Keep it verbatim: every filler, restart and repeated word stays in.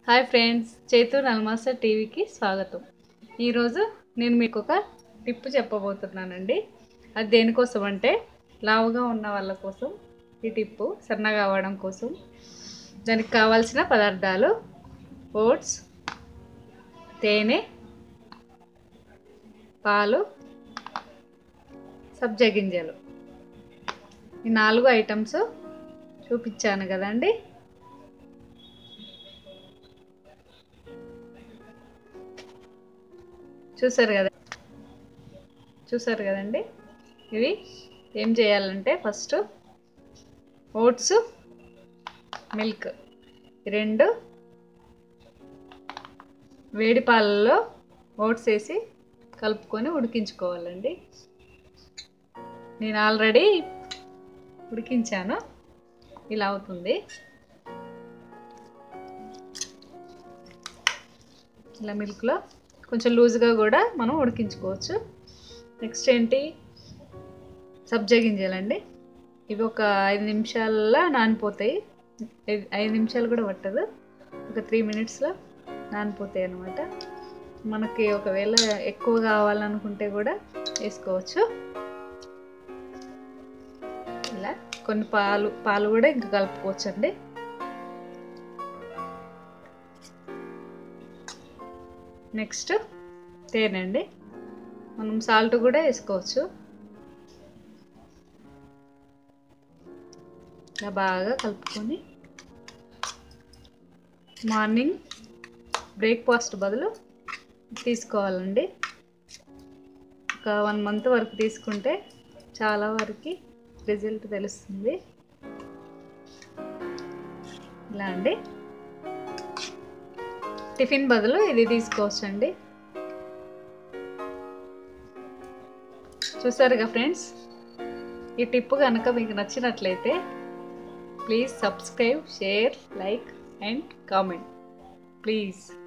Hi friends, Chaitu నల్మాస్టర్ టీవీకి స్వాగతం. ఈరోజు నేను మీకు ఒక టిప్ చెప్పబోతున్నానండి. అది దేనికోసం అంటే లావుగా ఉన్న వాళ్ళ కోసం ఈ టిప్పు, సన్నగా అవ్వడం కోసం. దానికి కావాల్సిన పదార్థాలు ఓట్స్, తేనె, పాలు, సబ్జా గింజలు. ఈ నాలుగు ఐటమ్స్ చూపించాను కదండి. చూసారు కదా చూసారు కదండి ఇవి ఏం చేయాలంటే ఫస్ట్ ఓట్స్, మిల్క్ రెండు వేడి పాలలో ఓట్స్ వేసి కలుపుకొని ఉడికించుకోవాలండి. నేను ఆల్రెడీ ఉడికించాను, ఇలా అవుతుంది. ఇలా మిల్క్లో కొంచెం లూజ్గా కూడా మనం ఉడికించుకోవచ్చు. నెక్స్ట్ ఏంటి, సబ్జా గింజలండి. ఇవి ఒక ఐదు నిమిషాల్లో నానిపోతాయి. ఐదు నిమిషాలు కూడా పట్టదు, ఒక త్రీ మినిట్స్లో నానిపోతాయి అన్నమాట. మనకి ఒకవేళ ఎక్కువ కావాలనుకుంటే కూడా వేసుకోవచ్చు. ఇలా కొన్ని పాలు పాలు కూడా ఇంకా కలుపుకోవచ్చు అండి. నెక్స్ట్ తేనె అండి, మనం సాల్ట్ కూడా వేసుకోవచ్చు. ఇలా బాగా కలుపుకొని మార్నింగ్ బ్రేక్ఫాస్ట్ బదులు తీసుకోవాలండి. ఒక వన్ మంత్ వరకు తీసుకుంటే చాలా వరకు రిజల్ట్ తెలుస్తుంది. ఇలా అండి, టిఫిన్ బదులు ఇది తీసుకోవచ్చండి. చూసారుగా ఫ్రెండ్స్, ఈ టిప్ కనుక మీకు నచ్చినట్లయితే please subscribe, share, like and comment please.